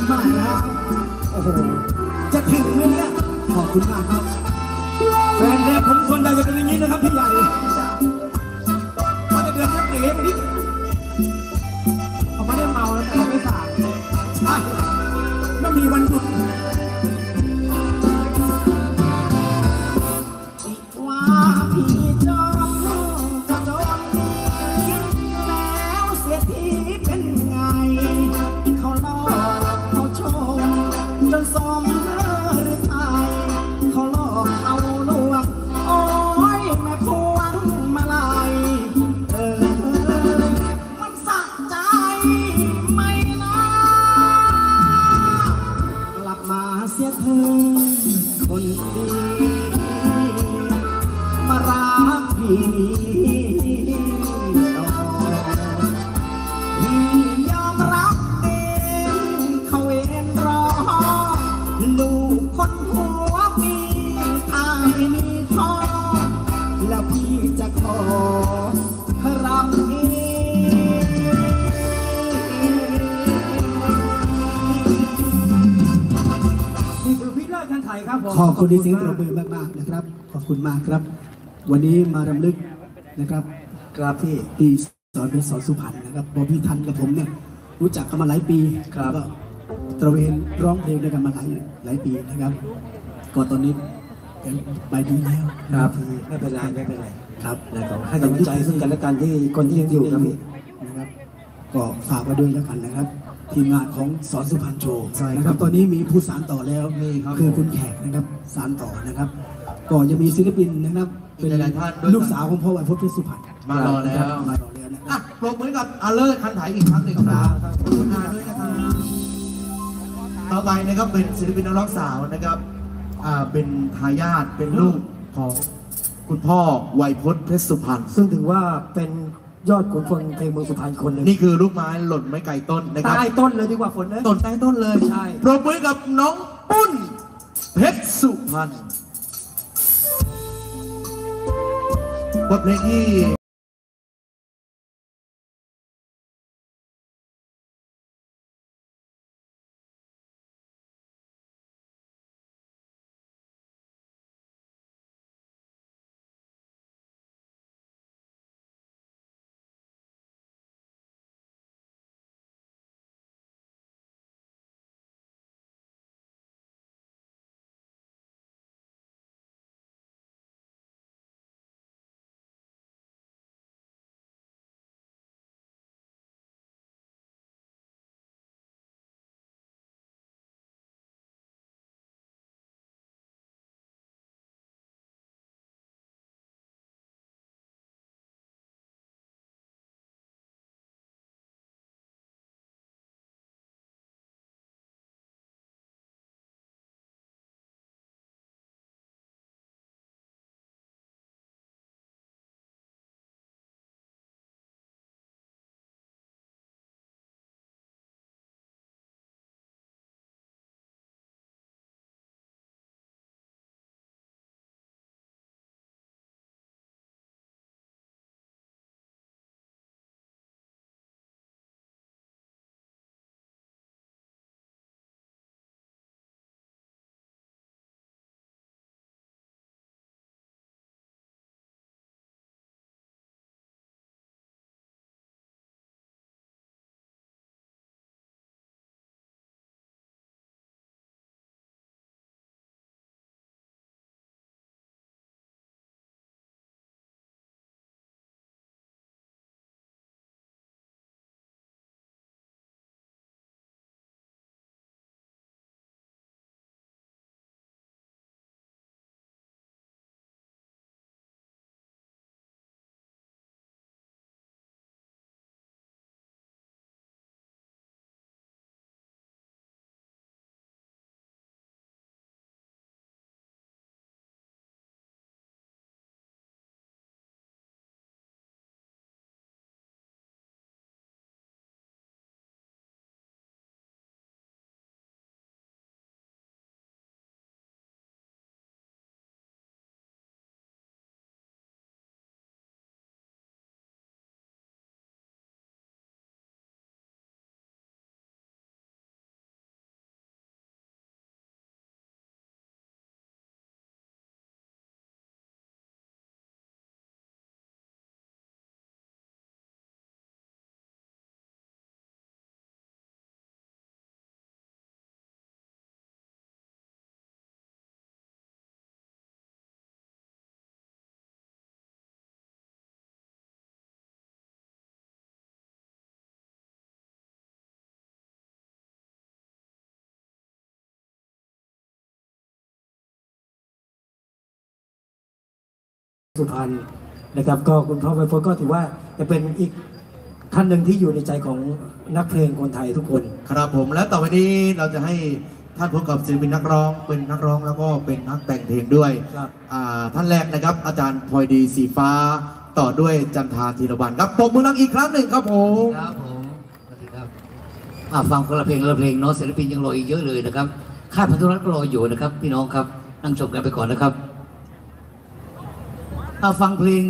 คุณมากนะครับโอ้โหจะถึงไหมเนี่ยขอบคุณมากครับแฟนแรกผมคนใดจะเป็นอย่างนี้นะครับพี่ใหญ่มันจะเดือดจะเกลียดนิดเขาไม่ได้เมาแล้วแต่เราไม่สายใช่ไม่มีวันหยุดว่าพี่จอมจะจนแล้วเสียทีเป็นไงเขาลอกเขาชมจนสมหรือไทยเขาลอกเอาลวงโอ้ยแม่พวงมาลายมันสะใจไม่นะกลับมาเสียเธอคนดีมารักพี่พี่ยอมรับเองเขาเองรอลูกคนหัวมีถ้าไม่มีพ่อแล้วพี่จะขอรับเองนี่คือพี่เลิศคันไทยครับผมขอบคุณที่เสียงปรบมือมากๆนะครับขอบคุณมากครับวันนี้มารำลึกนะครับครับที่สอนเป็นสอนสุพรรณนะครับบอพี่ทันกับผมเนี่ยรู้จักกันมาหลายปีครับก็ตระเวนร้องเพลงด้วยกันมาหลายปีนะครับก็ตอนนี้เป็นไปดีแล้วครับไม่เป็นไรครับแล้วก็ให้กำลังใจซึ่งกันและกันที่คนที่ยังอยู่ครับพี่นะครับก็ฝากไว้ด้วยแล้วกันนะครับทีมงานของสอนสุพรรณโชว์นะครับตอนนี้มีผู้สานต่อแล้วคือคุณแขกนะครับสานต่อนะครับก็ยังมีศิลปินนะครับเป็นลูกสาวของพ่อวันพจน์เพชรสุพรรณมารอแล้วอ่ะปรบมือกับอาเลิศคันไถอีกครั้งหนึ่งครับขอบคุณมากด้วยนะครับต่อไปนะครับเป็นศิลปินนักร้องสาวนะครับเป็นทายาทเป็นลูกของคุณพ่อไวยพจน์เพชรสุพรรณซึ่งถือว่าเป็นยอดขุนพลเพลงเมืองสุพรรณคนหนึ่งนี่คือลูกไม้หล่นไม่ไกลต้นนะครับใต้ต้นเลยดีกว่าฝนเลยต้นใต้ต้นเลยใช่ปรบมือกับน้องปุ้นเพชรสุพรรณบทเพลงที่สุพรรณนะครับก็คุณพ่อไวโฟก็ถือว่าจะเป็นอีกท่านหนึ่งที่อยู่ในใจของนักเพลงคนไทยทุกคนครับผมและต่อไปนี้เราจะให้ท่านพบกับศิลปินนักร้องเป็นนักร้องแล้วก็เป็นนักแต่งเพลงด้วยครับท่านแรกนะครับอาจารย์พลอยดีสีฟ้าต่อด้วยจันทาธีรวันครับปรบมือรักอีกครั้งหนึ่งครับผมครับผมสวัสดีครับฟังคนละเพลงละเพลงเนาะศิลปินยังรออีกเยอะเลยนะครับค่ายพันธุรัตน์ก็รออยู่นะครับพี่น้องครับนั่งชมกันไปก่อนนะครับฟังเพลง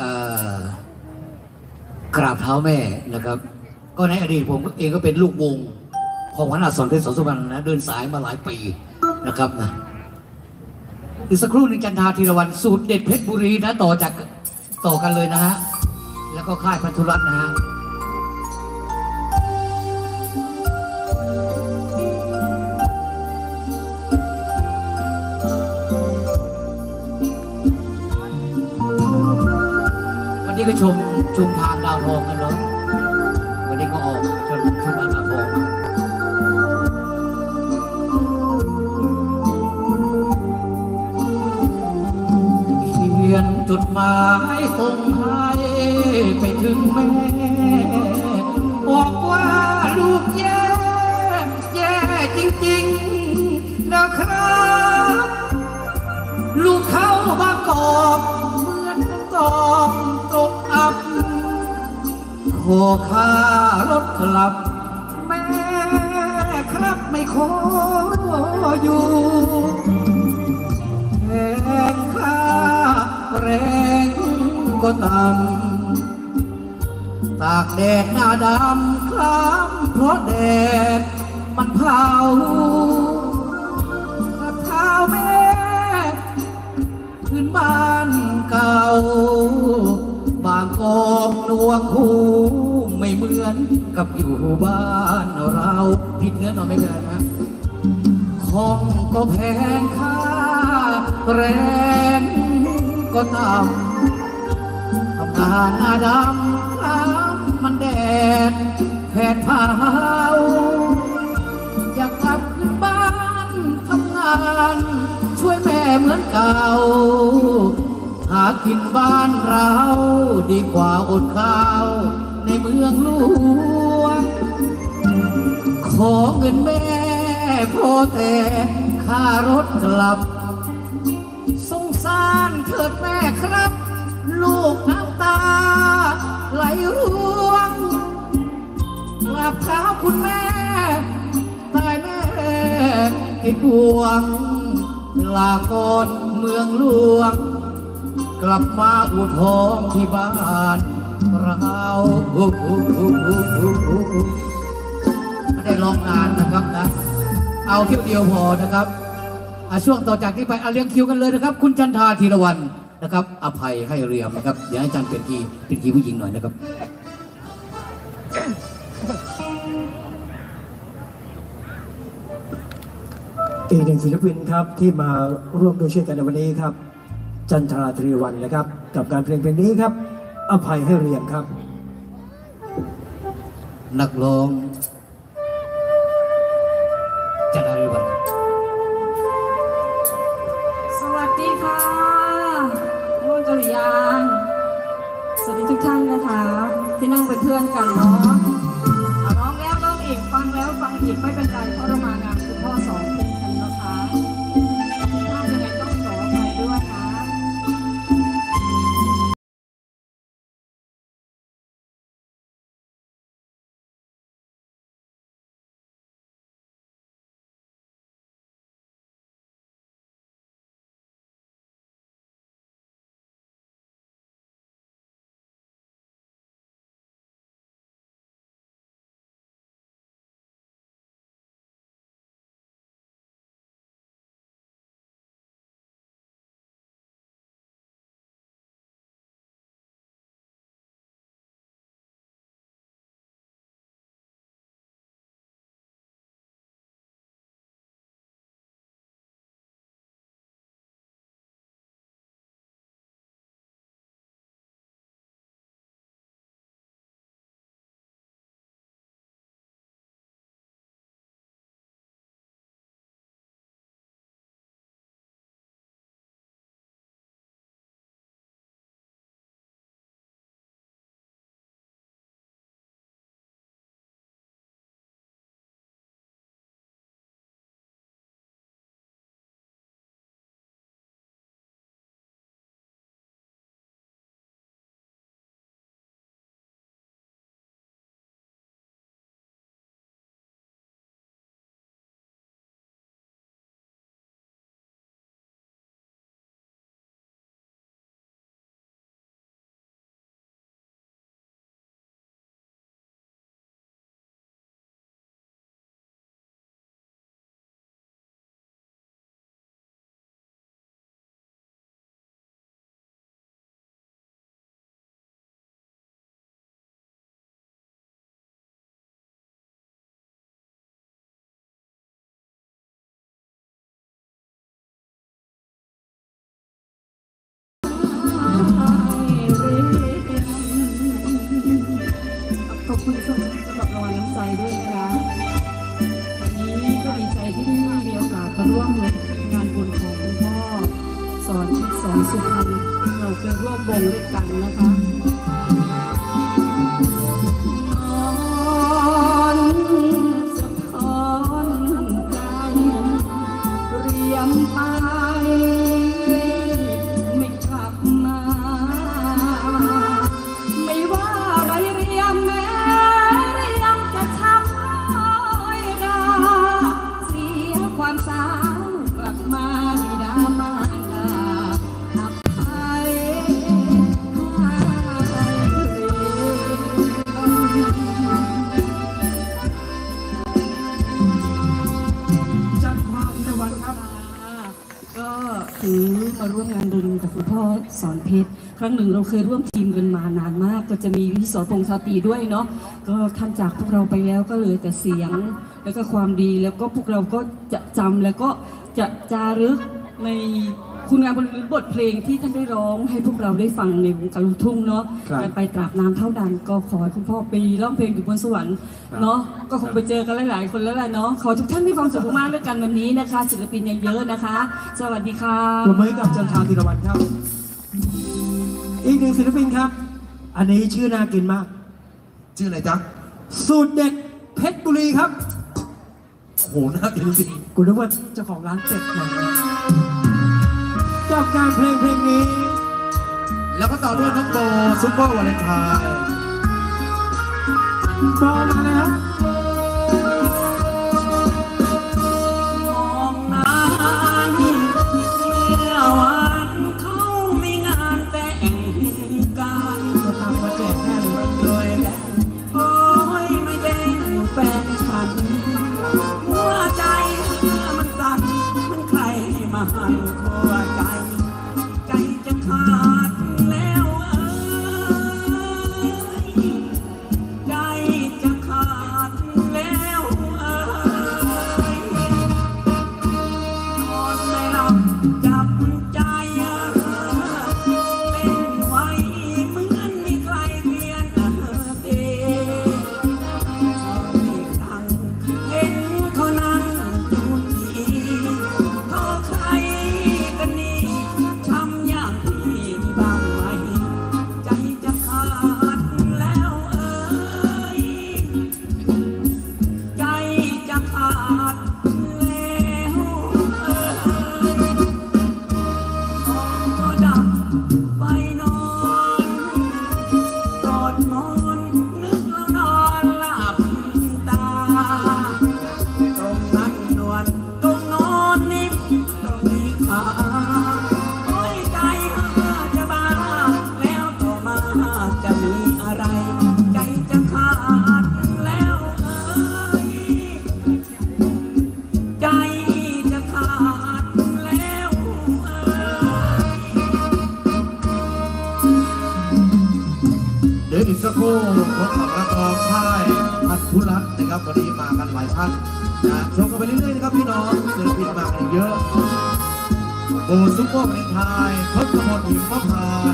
กราบเท้าแม่นะครับ ก็ในอดีตผมเองก็เป็นลูกวงของหัวหน้าสอนเพชรสอนสุวรรณนะเดินสายมาหลายปีนะครับนะอีกสักครู่หนึงจันทาธีรวันสูตรเด็ดเพชรบุรีนะต่อกันเลยนะฮะแล้วก็ค่ายพันธุรัตน์นะฮะ วันนี้ก็ชมทางดาวทองกันเนาะวันนี้ก็ออกชมทางดาวทองเขียนจดหมายส่งให้ไปถึงแม่บอกว่าลูกแย่จริงๆนะครับ ลูกเข้าบางกอกเหมือนกองตกอับขอค่ารถกลับแม่ครับไม่ขออยู่แพงค่าแรงก็ต่ำตากแดดหน้าดำคล้ำเพราะแดดมันเผาเท้าแม่ขึ้นบ้านเก่าบางกอกหนวกหูไม่เหมือนกับอยู่บ้านเราผิดเนื้อหน่อยไม่เป็นไรนะของก็แพงค่าแรงก็ต่ำทำงานหน้าดำคล้ำมันแดดแผดเผาอยากกลับขึ้นบ้านทำงานช่วยแม่เหมือนเก่าหากินบ้านเราดีกว่าอดข้าวในเมืองหลวงขอเงินแม่พอแต่ค่ารถกลับสงสารเถิดแม่ครับ ลูกน้ำตาไหลร่วงกราบเท้าคุณแม่ตายแม่ให้ดวงลาก่อนเมืองหลวงกลับมาอุทองที่บ้านเราไม่ได้ร้องนานนะครับนะเอาคิวเดียวพอนะครับช่วงต่อจากนี้ไปเรียงคิวกันเลยนะครับ คุณจันทาธีรวันนะครับอภัยให้เรียมนะครับเดี๋ยวให้อาจารย์เป็นกีผู้หญิงหน่อยนะครับอีกหนึ่งศิลปินครับที่มาร่วมด้วยช่วยกันในวันนี้ครับ จันทราธีรวันนะครับ กับการเพลงนี้ครับอภัยให้เรียมครับนักร้องจันทาธีรวันสวัสดีค่ะม่วงกะหรี่ยางสวัสดีทุกท่านนะคะที่นั่งเป็นเพื่อนกันเนาะร้องแล้วร้องอีกฟังแล้วฟังอีกไม่เป็นไรเพราะเรามางานคุณพ่อสอนเพลงกันนะคะถ้ายังไงต้องขออภัยด้วยนะกันด้วยกันนะคะสะท้อนใจเรียมไปไม่กลับมาไม่ว่าอะไรเรียมแม้เรียมจะทำให้ดาเสียความสาวกลับมาไม่ได้มาดาอภัยจัดความในวันครับก็ถือมาร่วมงานบุญกับคุณพ่อสอนเพชรครั้งหนึ่งเราเคยร่วมทีมกันมานานมาก ก็จะมีพี่สอนพงษ์ชาตรีด้วยเนาะก็ท่านจากพวกเราไปแล้วก็เหลือแต่เสียงแล้วก็ความดีแล้วก็พวกเราก็จะจำแล้วก็จะจารึกในคุณงามบทเพลงที่ท่านได้ร้องให้พวกเราได้ฟังในวงการลูกทุ่งเนาะครับการไปตราบน้ำเท่าดันก็ขอให้คุณพ่อไปร้องเพลงอยู่บนสวรรค์เนาะก็คงไปเจอกันหลายๆคนแล้วแหละเนาะขอทุกท่านมีความสุขมากๆด้วยกันวันนี้นะคะศิลปินยังเยอะนะคะ สวัสดีค่ะปรบมือให้กับจันทราธีรวรรณครับ อีกหนึ่งศิลปินครับ อันนี้ชื่อน่ากินมากชื่ออะไรจ๊ะสูตรเด็ดเพชรบุรีครับโอ้โหน่ากินจริงกูนึกว่าเจ้าของร้านเป็ดมากับการเพลงนี้แล้วก็ต่อด้วยน้องโบซุปเปอร์วาเลนไทน์บอลมาเลยครับมองนานเมื่อวันเขามีงานแต่งกันจะตามมาแจกแน่เลยโดยแดงโอ้ยไม่แดงแฟนฉันหัวใจมันสั่นมันใครมาหันหัวใจ ใจจะขาดแล้วใจจะขาดแล้วนอนไม่หลับจับใจเป็นไว้เหมือนมีใครเพียนเทอีกครั้งเห็นเขานั่งดูดีเขาใครกันนี่ทำอย่างที่บ้างไหมใจจะขาดแล้วใจจะขาดแล้วก็ดับไปนอนกอดหมอนนึกแล้วนอนหลับตา ตรงนั้นนวลตรงโน้นนิ่มตรงนี้ขาโอ้ยใจจะบ้าแล้วต่อมาจะมีอะไร ใจจะขาดแล้วใจจะขาดแล้วเดี๋ยวอีกสักครู่พบกับนักร้องค่ายพันธุรัตน์นะครับวันนี้มากันหลายท่านนะชมกันไปเรื่อยๆนะครับพี่น้องศิลปินมากันเยอะโบซุปเปอร์วาเลนไทน์ทศพลหิมพานต์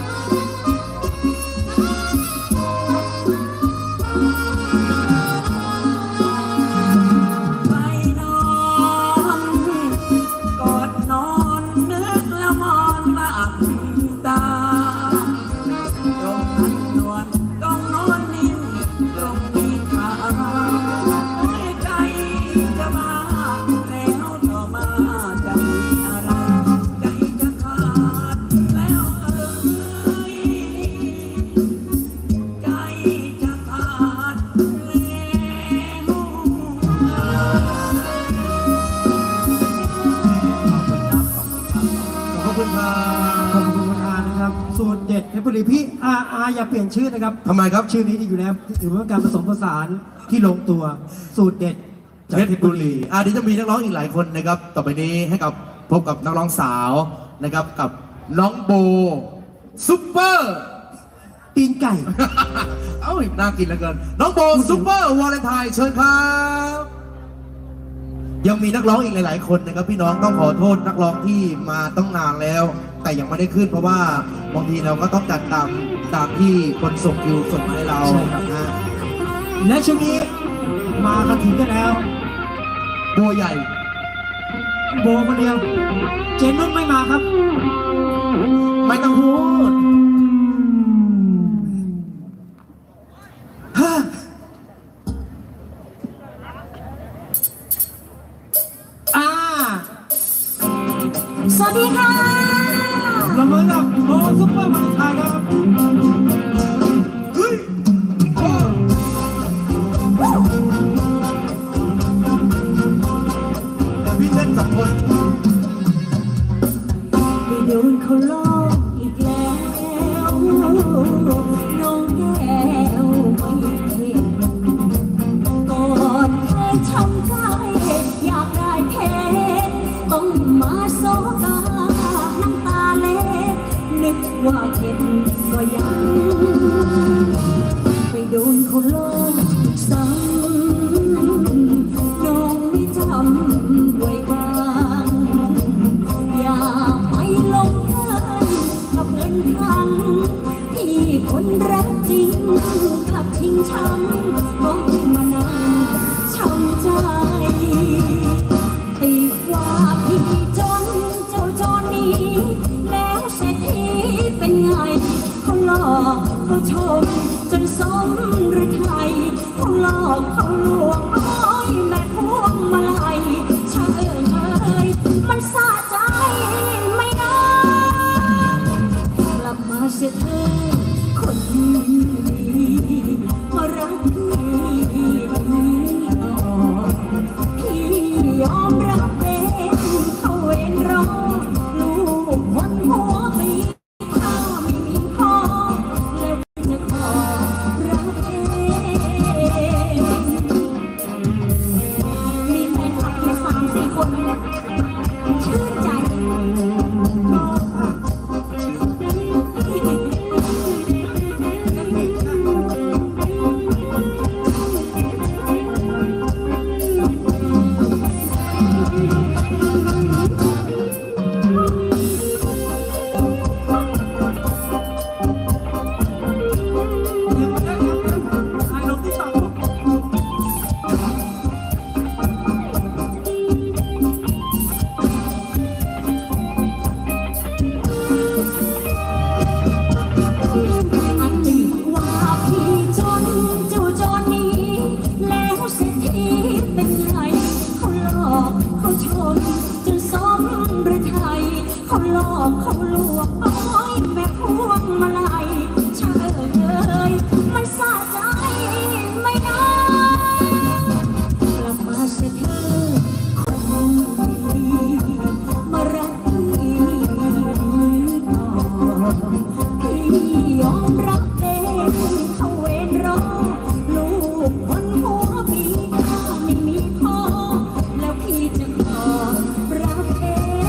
ไปนอนกอดนอนนึกแล้วมอนหลับตา ตรงนั้นนวลตรงโน้นนิ่มตรงนี้ขาโอ้ยใจจะมาแล้วต่อมาจะมีอะไร ใจจะขาดแล้วใจจะขาดแล้วขอบคุณครับขอบคุณประธานนะครับ สูตรเด็ดเพชรบุรีพี่อย่าเปลี่ยนชื่อนะครับทำไมครับชื่อนี้ดีอยู่แล้วถือว่าการผสมผสานที่ลงตัว สูตรเด็ดจากเพชรบุรีเดี๋ยวจะมีนักร้องอีกหลายคนนะครับ ต่อไปนี้ให้กับพบกับนักร้องสาวนะครับกับน้องโบซุปเปอร์ตีนไก่เอ้าน่ากินเหลือเกิน น้องโบซุปเปอร์วาเลนไทน์เชิญครับ ยังมีนักร้องอีกหลาย ๆ คนนะครับพี่น้องต้องขอโทษนักร้องที่มาต้องนานแล้ว แต่ยังไม่ได้ขึ้นเพราะว่าบางทีเราก็ต้องจัดตามที่คนส่งคิวส่งมาให้เราใช่ครับนะและช่วงนี้มากันถึงกันแล้วโบใหญ่โบคนเดียว เจนนุ่นไม่มาครับไม่ต้องพูดจริงขับทิ้งช้ำก็มานั่งช้ำใจตีว่าพี่จนเจ้าจนนี้แล้วเศรษฐีเป็นไงเขาหลอกเขาชมจนสมฤทัยเขาหลอกเขาลวงอ้อยแม่พวงมาลัยชาเอ่ยมันสะใจไม่น้อกลับมาเสียเธอคนดีมารักพี่พี่ยอมรับเป็นเขาเองรอลูกคนหัวปีข้าไม่มีพ่อแล้วจะขอรักเองมีแฟนคลับแค่3-4 คนชื่นใจ อันนี้ว่าพี่จนเจ้าจนนี้แล้วเศรษฐีเป็นไงเขาหลอกเขาชมจนสมฤทัยเขาหลอกเขาลวงอ้อยแม่พวงมาลัยชาเอ่ยมันสะใจไม่น้อกลับมาเสียเธอคนดีมารักพี่ต่อพี่ยอมรับเองเขาเวรรอลูกคนหัวปีข้าไม่มีพ่อแล้วพี่จะขอรับเอง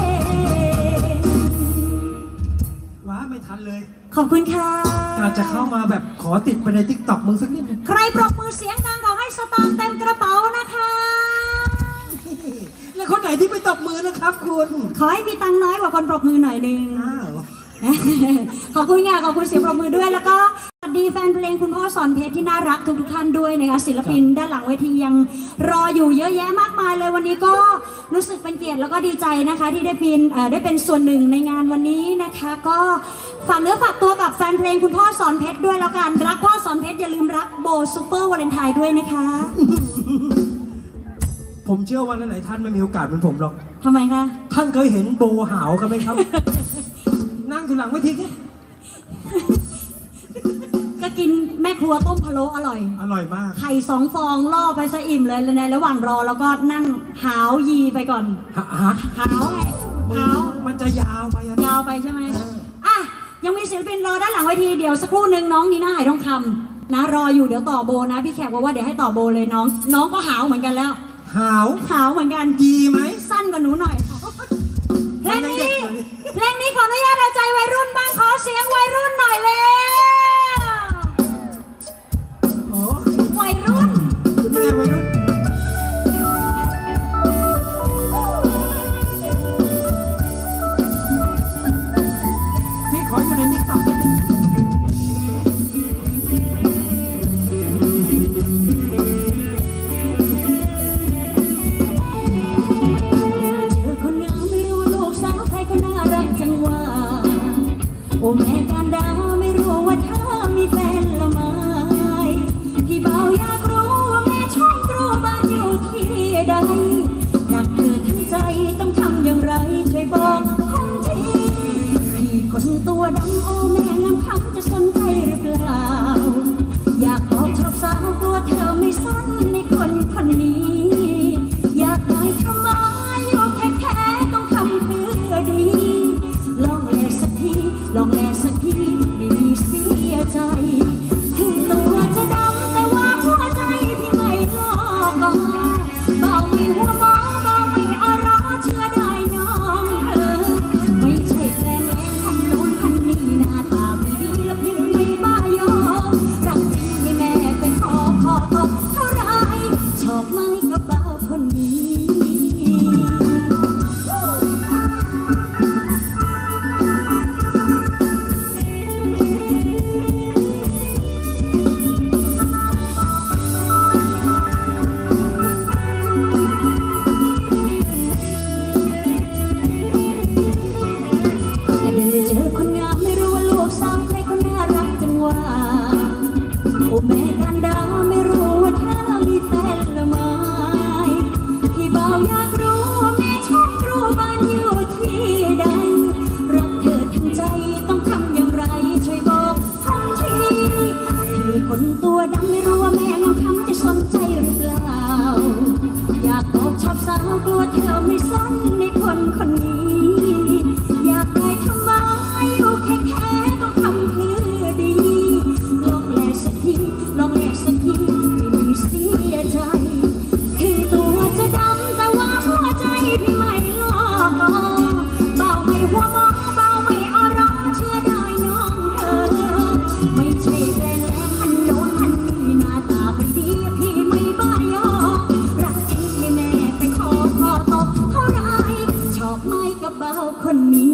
ว้าไม่ทันเลยขอบคุณค่ะอาจจะเข้ามาแบบขอติดไปในทิกตอกมึงสักนิดนึงใครปรบมือเสียงดังขอให้สตางค์เต็มกระเป๋านะคะแล้วคนไหนที่ไม่ตบมือนะครับคุณขอให้มีตังค์น้อยกว่าคนปรบมือหน่อยนึงอ้าวขอบคุณค่ะขอบคุณเสียงปรบมือด้วยแล้วก็สวัสดีแฟนเพลงคุณพ่อสอนเพชรที่น่ารักทุกท่านด้วยนะคะศิลปินด้านหลังเวทียังรออยู่เยอะแยะมากมายเลยวันนี้ก็รู้สึกเป็นเกียรติแล้วก็ดีใจนะคะที่ได้เป็นส่วนหนึ่งในงานวันนี้นะคะ ก็ฝากเนื้อฝากตัวกับแฟนเพลงคุณพ่อสอนเพชรด้วยแล้วกันรักพ่อสอนเพชรอย่าลืมรักโบซูเปอร์วาเลนไทน์ด้วยนะคะผมเชื่อว่าหลายๆท่านไม่มีโอกาสเหมือนผมหรอกทำไมคะท่านเคยเห็นโบหาวกันไหมครับ นั่งอยู่หลังเวทีเนี่ยก็กินแม่ครัวต้มพะโล้อร่อยอร่อยมากไข่2 ฟองล่อไปซะอิ่มเลยในระหว่างรอแล้วก็นั่งหาวยีไปก่อนฮะหาวไงหาวมันจะยาวไปอะยาวไปใช่ไหมอ่ะยังมีศิลปินรอด้านหลังเวทีเดี๋ยวสักครู่หนึ่งน้องนีน่าหายทองคำนะรออยู่เดี๋ยวต่อโบนะพี่แขกบอกว่าเดี๋ยวให้ต่อโบเลยน้องก็หาวเหมือนกันแล้วหาวหาวเหมือนกันยีไหมสั้นกว่าหนูหน่อยเพลงมันยังเด็นี้กอยู่นี่เพลงนี้ขออนุญาตเอาใจวัยรุ่นบ้างขอเสียงวัยรุ่นหน่อยเลยโอ้วัยรุ่นแม่วัยรุ่นพี่ขออยู่ในทิกตอกคนงามไม่รู้ลูกสาวใครก็น่ารักจังว่าโอ้แม่การดาไม่รู้ว่าเธอคนตัวดำไม่รู้ว่าแม่น้องทำจะสนใจหรือเปล่าอยากบอกชอบสาวกลัวเธอไม่สนในคนคนนี้อยากได้ทำไมอยู่แค่ต้องทำเพื่อดีลองแลสักทีลองแลสักทีไม่มีเสียใจคือตัวจะดำแต่ว่าหัวใจพี่ไม่หลอกเบาไม่หัวมองเบาไม่อารมณ์เชื่อได้น้องเธอไม่ใช่แรงหันโน้นหันนี่หน้าตาเป็นดีพี่ไม่บ้ายอรักจริงให้แม่ไปขอตกเท่าไรชอบไม่กับเบาคนนี้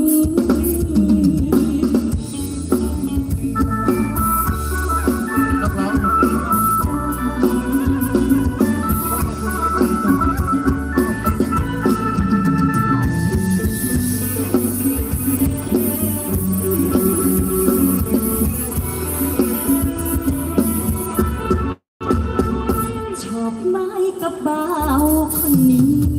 ชอบไม้กับเบาคนนี้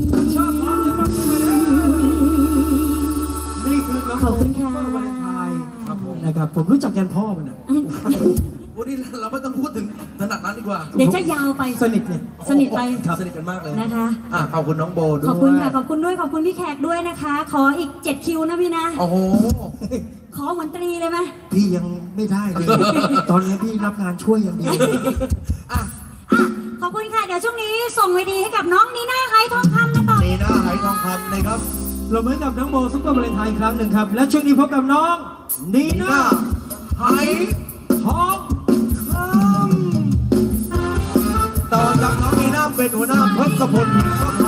นี่คือน้องขอบคุณค่ะวาเลนไทน์นะครับผมรู้จักยันพ่อมันนะวันนี้เราไม่ต้องพูดถึงถนัดนั้นดีกว่าเดี๋ยวจะยาวไปสนิทเนี่ยสนิทไปสนิทกันมากเลยนะคะขอบคุณน้องโบด้วยขอบคุณค่ะ ขอบคุณด้วย ขอบคุณพี่แขกด้วยนะคะ ขออีก 7 คิวนะพี่นะโอ้โหขอเหมือนตรีเลยไหมพี่ยังไม่ได้เลย ตอนนี้พี่รับงานช่วยอย่างเดียวอ่ะ ขอบคุณค่ะ เดี๋ยวช่วงนี้ส่งไว้ดีให้กับน้องนีน่าไฮทองคำนะต่อนี่นะไหทองคำนะครับเราเหมือนกับน้องโบซุปเปอร์วาเลนไทน์อีกครั้งหนึ่งครับ และช่วงนี้พบกับน้องนีนี่น่านะไหทองคต่อจากน้องนีน่าเป็นหัวหน้าทศพล